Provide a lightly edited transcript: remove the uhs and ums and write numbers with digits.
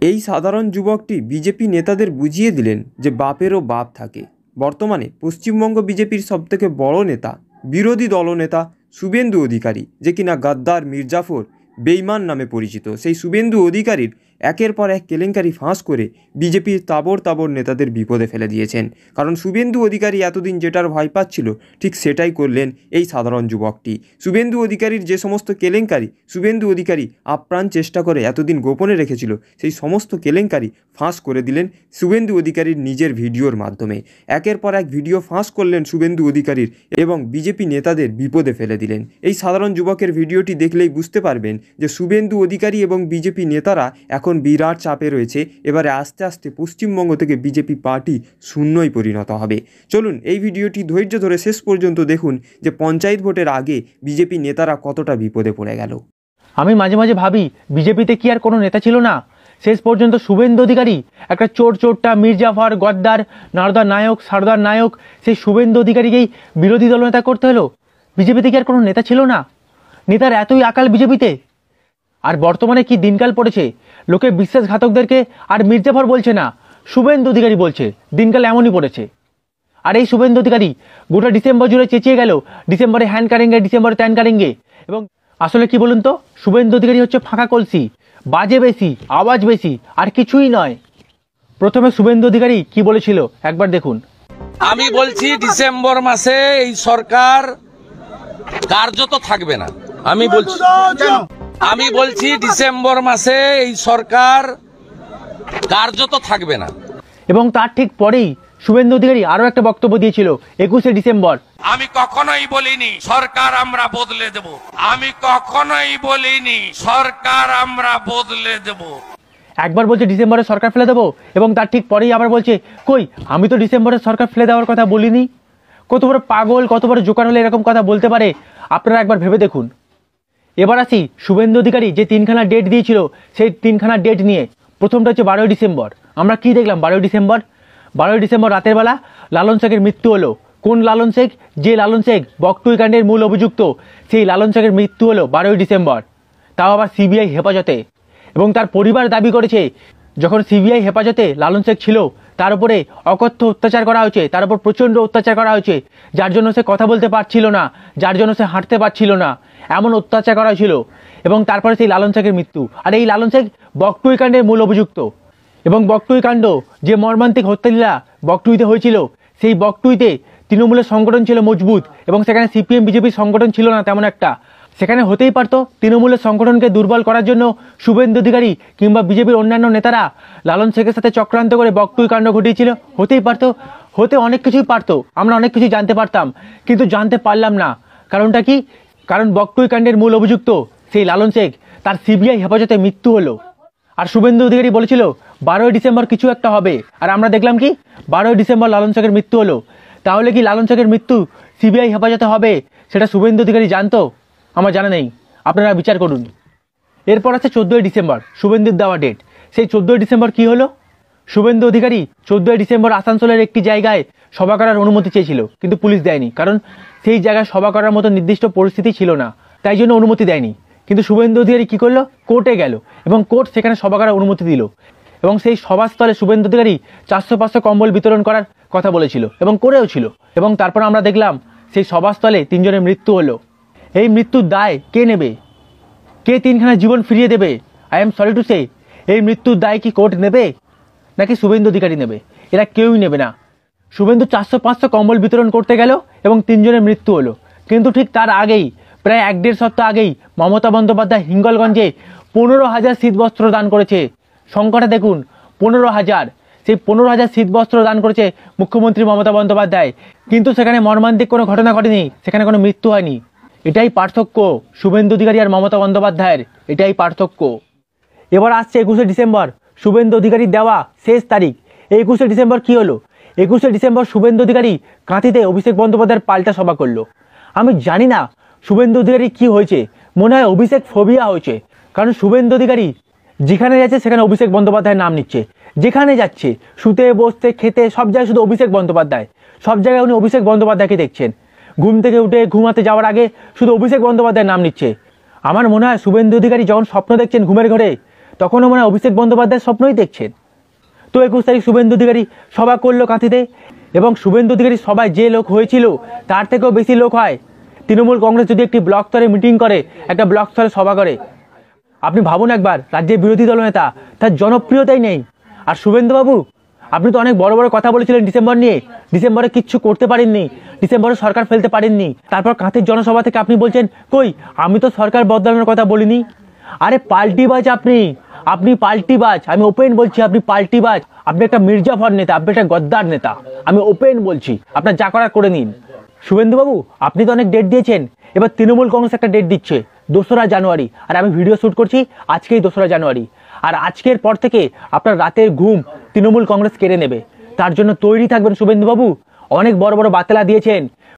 এই সাধারণ যুবকটি বিজেপি নেতাদের বুঝিয়ে দিলেন যে বাপেরও বাপ থাকে। বর্তমানে পশ্চিমবঙ্গ বিজেপির সবথেকে বড় নেতা, বিরোধী দলনেতা শুভেন্দু অধিকারী, যে কিনা গাদ্দার, মির্জাফর, বেইমান নামে পরিচিত, সেই শুভেন্দু অধিকারীর একের পর এক কেলেঙ্কারি ফাঁস করে বিজেপির তাবর নেতাদের বিপদে ফেলে দিয়েছেন। কারণ শুভেন্দু অধিকারী এতদিন যেটার ভয় পাচ্ছিল, ঠিক সেটাই করলেন এই সাধারণ যুবকটি। শুভেন্দু অধিকারীর যে সমস্ত কেলেঙ্কারি শুভেন্দু অধিকারী আপ্রাণ চেষ্টা করে এতদিন গোপনে রেখেছিল, সেই সমস্ত কেলেঙ্কারি ফাঁস করে দিলেন শুভেন্দু অধিকারীর নিজের ভিডিওর মাধ্যমে। একের পর এক ভিডিও ফাঁস করলেন শুভেন্দু অধিকারীর এবং বিজেপি নেতাদের বিপদে ফেলে দিলেন। এই সাধারণ যুবকের ভিডিওটি দেখলেই বুঝতে পারবেন যে শুভেন্দু অধিকারী এবং বিজেপি নেতারা এখন বিরাট চাপে রয়েছে। এবারে আস্তে আস্তে পশ্চিমবঙ্গ থেকে বিজেপি পার্টি শূন্যই পরিণত হবে। চলুন এই ভিডিওটি ধৈর্য ধরে শেষ পর্যন্ত দেখুন যে পঞ্চায়েত ভোটের আগে বিজেপি নেতারা কতটা বিপদে পড়ে গেল। আমি মাঝে মাঝে ভাবি বিজেপিতে কি আর কোনো নেতা ছিল না? শেষ পর্যন্ত শুভেন্দু অধিকারী, একটা চোরটা মির্জাফর, গদ্দার, নারদার নায়ক, সারদার নায়ক, সেই শুভেন্দু অধিকারীকেই বিরোধী দলনেতা করতে হলো। বিজেপিতে কি আর কোনো নেতা ছিল না? নেতার এতই আকাল বিজেপিতে। আর বর্তমানে কি দিনকাল পড়েছে, লোকে বিশ্বাসঘাতকদেরকে আর মির্জাফর বলছে না, শুভেন্দু অধিকারী বলছে। দিনকাল এমনই পড়েছে। আর এই শুভেন্দু অধিকারী গোটা ডিসেম্বর জুড়ে চেঁচিয়ে গেল, ডিসেম্বরে হ্যান কারেঙ্গে, ডিসেম্বরে ত্যান কারেঙ্গে। এবং আসলে কি বলুন তো, শুভেন্দু অধিকারী হচ্ছে ফাঁকা কলসি, বাজে বেশি, আওয়াজ বেশি, আর কিছুই নয়। প্রথমে শুভেন্দু অধিকারী কি বলেছিল একবার দেখুন। আমি বলছি ডিসেম্বর মাসে এই সরকার কার্যত থাকবে না। আমি বলছি ডিসেম্বর মাসে এই সরকার কার্যত থাকবে না। এবং তার ঠিক পরেই শুভেন্দু অধিকারী আরো একটা বক্তব্য দিয়েছিল 21শে ডিসেম্বর। আমি কখনোই বলিনি সরকার আমরা বদলে দেব, আমি কখনোই বলিনি সরকার আমরা বদলে দেব। একবার বলছে ডিসেম্বরে সরকার ফেলে দেবো, এবং তার ঠিক পরেই আবার বলছে কই আমি তো ডিসেম্বরে সরকার ফেলে দেওয়ার কথা বলিনি। কত বড় পাগল, কত বড় জোকার হলে এরকম কথা বলতে পারে, আপনারা একবার ভেবে দেখুন। এবার আসি শুভেন্দু অধিকারী যে তিনখানা ডেট দিয়েছিল, সেই তিনখানা ডেট নিয়ে। প্রথমটা হচ্ছে 12ই ডিসেম্বর। আমরা কি দেখলাম 12ই ডিসেম্বর? 12ই ডিসেম্বর রাতের বেলা লালন শেখের মৃত্যু হলো। কোন লালন শেখ? যে লালন শেখ বকটুই কাণ্ডের মূল অভিযুক্ত, সেই লালন শেখের মৃত্যু হলো 12ই ডিসেম্বর, তাও আবার সিবিআই হেফাজতে। এবং তার পরিবার দাবি করেছে যখন সিবিআই হেফাজতে লালন শেখ ছিল, তার উপরে অকথ্য অত্যাচার করা হয়েছে, তার উপর প্রচণ্ড অত্যাচার করা হয়েছে, যার জন্য সে কথা বলতে পারছিল না, যার জন্য সে হাঁটতে পারছিল না, এমন অত্যাচার করা হয়েছিল। এবং তারপরে সেই লালন শেখের মৃত্যু। আর এই লালন শেখ বকটুই কাণ্ডের মূল অভিযুক্ত। এবং বকটুই কাণ্ড, যে মর্মান্তিক হত্যালীলা বকটুইতে হয়েছিল, সেই বকটুইতে তৃণমূলের সংগঠন ছিল মজবুত, এবং সেখানে সিপিএম বিজেপির সংগঠন ছিল না তেমন একটা। সেখানে হতেই পারতো তৃণমূলের সংগঠনকে দুর্বল করার জন্য শুভেন্দু অধিকারী কিংবা বিজেপির অন্যান্য নেতারা লালন শেখের সাথে চক্রান্ত করে বকটুই কাণ্ড ঘটিয়েছিল। হতেই পারতো, হতে অনেক কিছুই পারতো, আমরা অনেক কিছুই জানতে পারতাম, কিন্তু জানতে পারলাম না। কারণটা কি? কারণ বকটুই কাণ্ডের মূল অভিযুক্ত সেই লালন শেখ, তার সিবিআই হেফাজতে মৃত্যু হলো। আর শুভেন্দু অধিকারী বলেছিল 12ই ডিসেম্বর কিছু একটা হবে, আর আমরা দেখলাম কি 12ই ডিসেম্বর লালন শেখের মৃত্যু হলো। তাহলে কি লালন শেখের মৃত্যু সিবিআই হেফাজতে হবে সেটা শুভেন্দু অধিকারী জানতো? আমার জানা নেই, আপনারা বিচার করুন। এরপর আছে 14ই ডিসেম্বর, শুভেন্দুর দেওয়া ডেট। সেই 14ই ডিসেম্বর কি হলো? শুভেন্দু অধিকারী 14ই ডিসেম্বর আসানসোলের একটি জায়গায় সভা করার অনুমতি চেয়েছিল, কিন্তু পুলিশ দেয়নি, কারণ সেই জায়গায় সভা করার মতো নির্দিষ্ট পরিস্থিতি ছিল না, তাই জন্য অনুমতি দেয়নি। কিন্তু শুভেন্দু অধিকারী কী করলো? কোর্টে গেল, এবং কোর্ট সেখানে সভা করার অনুমতি দিল। এবং সেই সভাস্থলে শুভেন্দু অধিকারী 400-500 কম্বল বিতরণ করার কথা বলেছিল, এবং করেও ছিল। এবং তারপর আমরা দেখলাম সেই সভাস্থলে 3 জনের মৃত্যু হলো। এই মৃত্যুর দায় কে নেবে? কে তিনখানা জীবন ফিরিয়ে দেবে? I am sorry to say, এই মৃত্যুর দায় কি কোর্ট নেবে নাকি শুভেন্দু অধিকারী নেবে? এরা কেউই নেবে না। শুভেন্দু 400-500 কম্বল বিতরণ করতে গেল এবং 3 জনের মৃত্যু হলো। কিন্তু ঠিক তার আগেই, প্রায় 1-1.5 সপ্তাহ আগেই, মমতা বন্দ্যোপাধ্যায় হিঙ্গলগঞ্জে 15,000 শীতবস্ত্র দান করেছে। সংখ্যাটা দেখুন, 15,000। সেই 15,000 শীতবস্ত্র দান করেছে মুখ্যমন্ত্রী মমতা বন্দ্যোপাধ্যায়, কিন্তু সেখানে মর্মান্তিক কোনো ঘটনা ঘটেনি, সেখানে কোনো মৃত্যু হয়নি। এটাই পার্থক্য শুভেন্দু অধিকারী আর মমতা বন্দ্যোপাধ্যায়ের, এটাই পার্থক্য। এবার আসছে 21শে ডিসেম্বর, শুভেন্দু অধিকারীর দেওয়া শেষ তারিখ। এই 21শে ডিসেম্বর কী হলো? 21শে ডিসেম্বর শুভেন্দু অধিকারী কাঁথিতে অভিষেক বন্দ্যোপাধ্যায়ের পাল্টা সভা করলো। আমি জানি না শুভেন্দু অধিকারী কী হয়েছে, মনে হয় অভিষেক ফোবিয়া হয়েছে। কারণ শুভেন্দু অধিকারী যেখানে যাচ্ছে সেখানে অভিষেক বন্দ্যোপাধ্যায়ের নাম নিচ্ছে, যেখানে যাচ্ছে শুতে বসতে খেতে সব জায়গায় শুধু অভিষেক বন্দ্যোপাধ্যায়, সব জায়গায় উনি অভিষেক বন্দ্যোপাধ্যায়কে দেখছেন। ঘুম থেকে উঠে ঘুমাতে যাওয়ার আগে শুধু অভিষেক বন্দ্যোপাধ্যায়ের নাম নিচ্ছে। আমার মনে হয় শুভেন্দু অধিকারী যখন স্বপ্ন দেখছেন ঘুমের ঘরে, তখনও মনে হয় অভিষেক বন্দ্যোপাধ্যায়ের স্বপ্নই দেখছেন। তো 21 তারিখ শুভেন্দু অধিকারী সভা করলো কাঁথিতে, এবং শুভেন্দু অধিকারী সভায় যে লোক হয়েছিল তার থেকেও বেশি লোক হয় তৃণমূল কংগ্রেস যদি একটি ব্লক স্তরে মিটিং করে, একটা ব্লক স্তরে সভা করে। আপনি ভাবুন একবার, রাজ্যের বিরোধী দলনেতা, তার জনপ্রিয়তাই নেই। আর শুভেন্দুবাবু, আপনি তো অনেক বড় বড় কথা বলেছিলেন ডিসেম্বর নিয়ে, ডিসেম্বরে কিচ্ছু করতে পারেননি, ডিসেম্বরে সরকার ফেলতে পারেননি। তারপর কাঁথির জনসভা থেকে আপনি বলছেন কই আমি তো সরকার বদলানোর কথা বলিনি। আরে পাল্টিবাজ আপনি পাল্টিবাজ, আমি ওপেন বলছি আপনি পাল্টিবাজ। আপনি একটা মির্জাফর নেতা, আপনি একটা গদ্দার নেতা, আমি ওপেন বলছি। আপনার যা করার করে নিন। শুভেন্দুবাবু, আপনি তো অনেক ডেট দিয়েছেন, এবার তৃণমূল কংগ্রেস একটা ডেট দিচ্ছে 2রা জানুয়ারি, আর আমি ভিডিও শ্যুট করছি আজকেই 2রা জানুয়ারি। আর আজকের পর থেকে আপনার রাতের ঘুম তৃণমূল কংগ্রেস কেড়ে নেবে। তার জন্য তৈরি থাকবেন শুভেন্দুবাবু। অনেক বড় বড় বাতেলা দিয়েছেন,